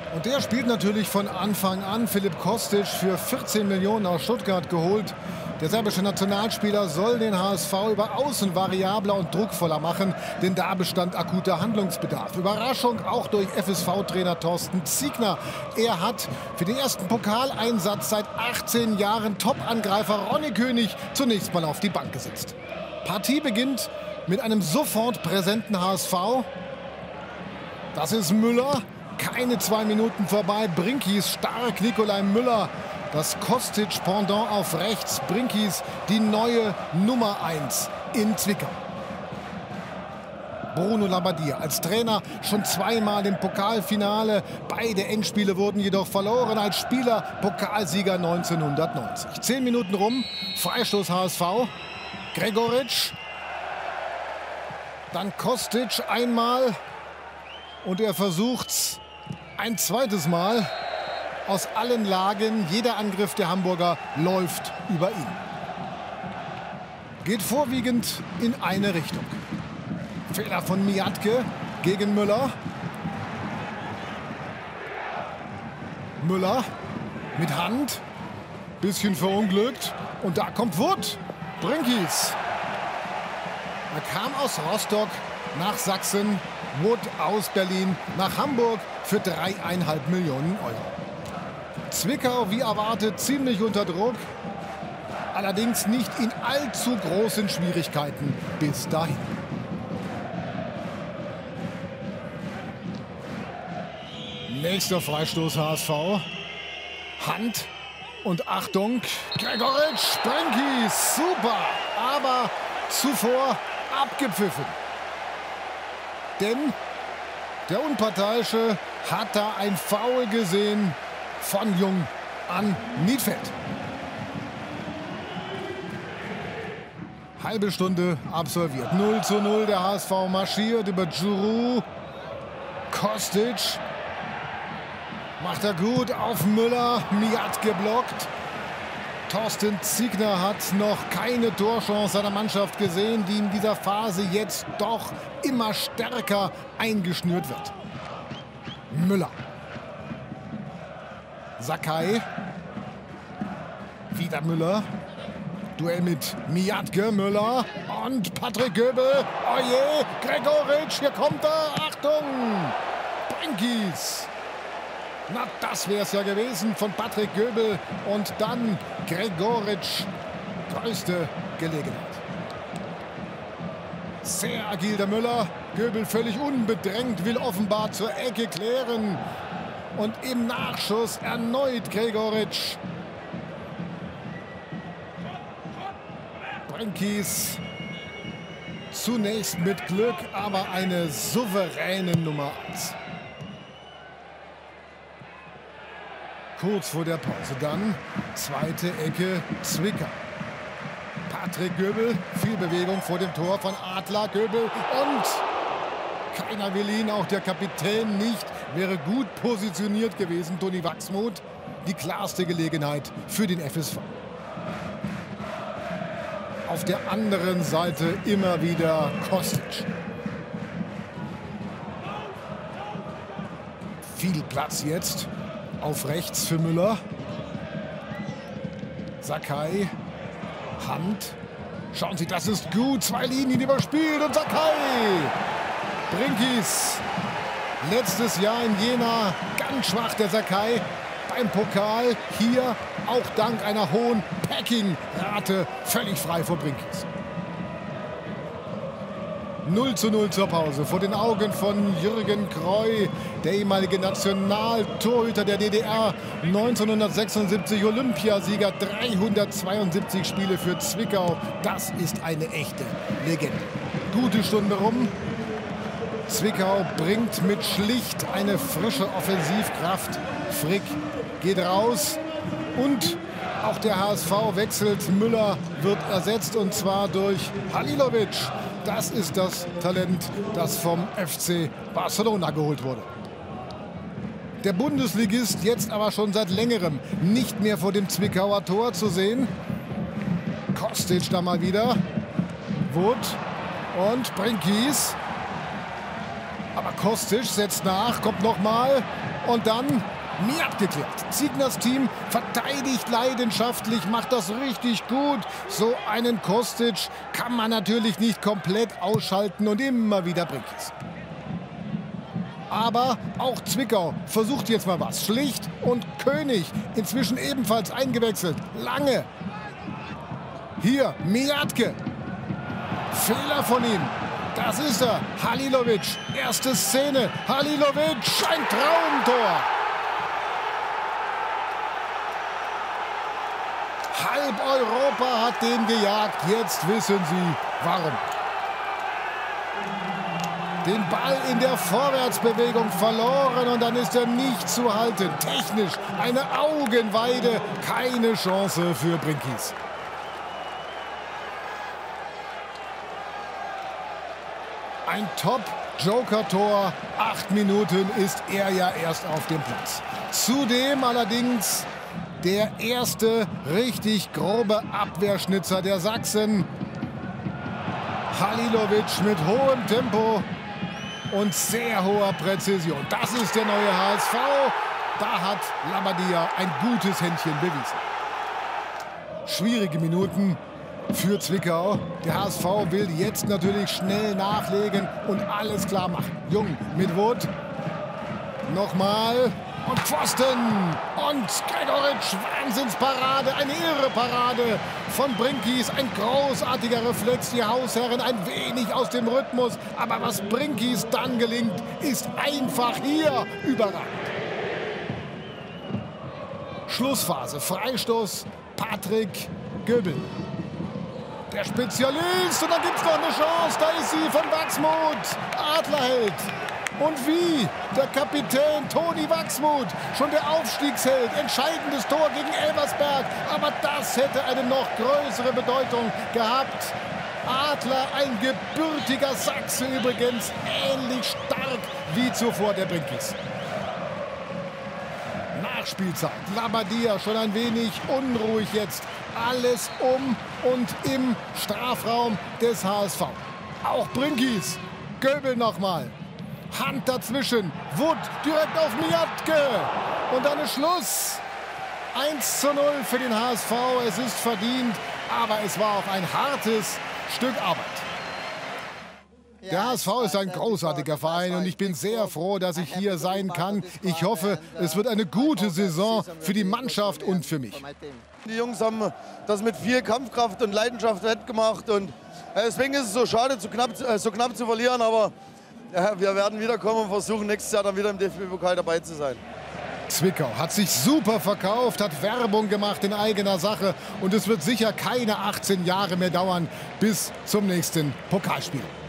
Und der spielt natürlich von Anfang an. Filip Kostic für 14 Millionen aus Stuttgart geholt. Der serbische Nationalspieler soll den HSV über Außen variabler und druckvoller machen, denn da bestand akuter Handlungsbedarf. Überraschung auch durch FSV-Trainer Thorsten Ziegner. Er hat für den ersten Pokaleinsatz seit 18 Jahren Top-Angreifer Ronny König zunächst mal auf die Bank gesetzt. Partie beginnt mit einem sofort präsenten HSV. Das ist Müller. Keine 2 Minuten vorbei. Brinkis stark, Nikolai Müller. Das Kostic-Pendant auf rechts. Brinkis, die neue Nummer 1 in Zwickau. Bruno Labbadia als Trainer schon zweimal im Pokalfinale. Beide Endspiele wurden jedoch verloren. Als Spieler Pokalsieger 1990. 10 Minuten rum. Freistoß HSV. Gregoritsch. Dann Kostic einmal. Und er versucht's ein zweites Mal. Aus allen Lagen, jeder Angriff der Hamburger läuft über ihn. Geht vorwiegend in eine Richtung. Fehler von Miatke gegen Müller. Müller mit Hand. Bisschen verunglückt. Und da kommt Wood. Brinkis. Er kam aus Rostock nach Sachsen. Wood aus Berlin nach Hamburg für 3,5 Millionen Euro. Zwickau, wie erwartet, ziemlich unter Druck. Allerdings nicht in allzu großen Schwierigkeiten bis dahin. Nächster Freistoß HSV. Hand und Achtung. Gregoritsch, Brinkis, super, aber zuvor abgepfiffen. Denn der Unparteiische hat da ein Foul gesehen von Jung an Niedfeld. Halbe Stunde absolviert. 0:0. Der HSV marschiert über Giroud. Kostic. Macht er gut auf Müller. Miat geblockt. Thorsten Ziegner hat noch keine Torchance seiner Mannschaft gesehen, die in dieser Phase jetzt doch immer stärker eingeschnürt wird. Müller. Sakai. Wieder Müller. Duell mit Miatke, Müller und Patrick Göbel. Oje, Gregoritsch, hier kommt er. Achtung! Brinkis. Na, das wäre es ja gewesen von Patrick Göbel. Und dann Gregoritsch. Größte Gelegenheit. Sehr agil der Müller. Göbel völlig unbedrängt, will offenbar zur Ecke klären. Und im Nachschuss erneut Gregoritsch. Brinkis zunächst mit Glück, aber eine souveräne Nummer 1. Kurz vor der Pause dann zweite Ecke Zwickau. Patrick Göbel, viel Bewegung vor dem Tor von Adler. Göbel und keiner will ihn, auch der Kapitän nicht. Wäre gut positioniert gewesen, Toni Wachsmuth. Die klarste Gelegenheit für den FSV. Auf der anderen Seite immer wieder Kostic. Viel Platz jetzt auf rechts für Müller. Sakai. Hand. Schauen Sie, das ist gut. 2 Linien überspielt und Sakai. Brinkis. Letztes Jahr in Jena ganz schwach der Sakai. Beim Pokal hier auch dank einer hohen Packing-Rate völlig frei vor Brinkis. 0:0 zur Pause. Vor den Augen von Jürgen Kreu, der ehemalige Nationaltorhüter der DDR, 1976 Olympiasieger, 372 Spiele für Zwickau. Das ist eine echte Legende. Gute Stunde rum. Zwickau bringt mit Schlicht eine frische Offensivkraft. Frick geht raus und auch der HSV wechselt. Müller wird ersetzt und zwar durch Halilovic. Das ist das Talent, das vom FC Barcelona geholt wurde. Der Bundesligist jetzt aber schon seit längerem nicht mehr vor dem Zwickauer Tor zu sehen. Kostic da mal wieder. Wood und Brinkis. Aber Kostic setzt nach, kommt nochmal. Und dann Miat geklärt. Ziegners Team verteidigt leidenschaftlich, macht das richtig gut. So einen Kostic kann man natürlich nicht komplett ausschalten und immer wieder Brinkis. Aber auch Zwickau versucht jetzt mal was. Schlicht und König inzwischen ebenfalls eingewechselt. Lange. Hier Miatke. Fehler von ihm. Das ist er. Halilovic. Erste Szene. Halilovic. Ein Traumtor. Halb Europa hat den gejagt. Jetzt wissen Sie, warum. Den Ball in der Vorwärtsbewegung verloren und dann ist er nicht zu halten. Technisch eine Augenweide. Keine Chance für Brinkis. Ein Top-Joker-Tor. 8 Minuten ist er ja erst auf dem Platz. Zudem allerdings der erste richtig grobe Abwehrschnitzer der Sachsen. Halilovic mit hohem Tempo und sehr hoher Präzision. Das ist der neue HSV. Da hat Labadia ein gutes Händchen bewiesen. Schwierige Minuten für Zwickau. Der HSV will jetzt natürlich schnell nachlegen und alles klar machen. Jung mit Wood. Nochmal. Und Pfosten. Und Gregoritsch. Wahnsinnsparade. Eine irre Parade von Brinkis. Ein großartiger Reflex. Die Hausherren ein wenig aus dem Rhythmus. Aber was Brinkis dann gelingt, ist einfach hier überragend. Schlussphase. Freistoß. Patrick Göbel. Der Spezialist. Und dann gibt es noch eine Chance. Da ist sie von Wachsmuth. Adlerheld. Und wie der Kapitän Toni Wachsmuth, schon der Aufstiegsheld, entscheidendes Tor gegen Elversberg. Aber das hätte eine noch größere Bedeutung gehabt. Adler, ein gebürtiger Sachse übrigens, ähnlich stark wie zuvor der Brinkis. Nachspielzeit. Labadia schon ein wenig unruhig jetzt. Alles um und im Strafraum des HSV. Auch Brinkis. Göbel nochmal. Hand dazwischen. Wood direkt auf Miatke. Und dann ist Schluss. 1:0 für den HSV. Es ist verdient, aber es war auch ein hartes Stück Arbeit. Der HSV ist ein großartiger Verein und ich bin sehr froh, dass ich hier sein kann. Ich hoffe, es wird eine gute Saison für die Mannschaft und für mich. Die Jungs haben das mit viel Kampfkraft und Leidenschaft wettgemacht und deswegen ist es so schade, so knapp zu verlieren, aber wir werden wiederkommen und versuchen, nächstes Jahr dann wieder im DFB-Pokal dabei zu sein. Zwickau hat sich super verkauft, hat Werbung gemacht in eigener Sache und es wird sicher keine 18 Jahre mehr dauern bis zum nächsten Pokalspiel.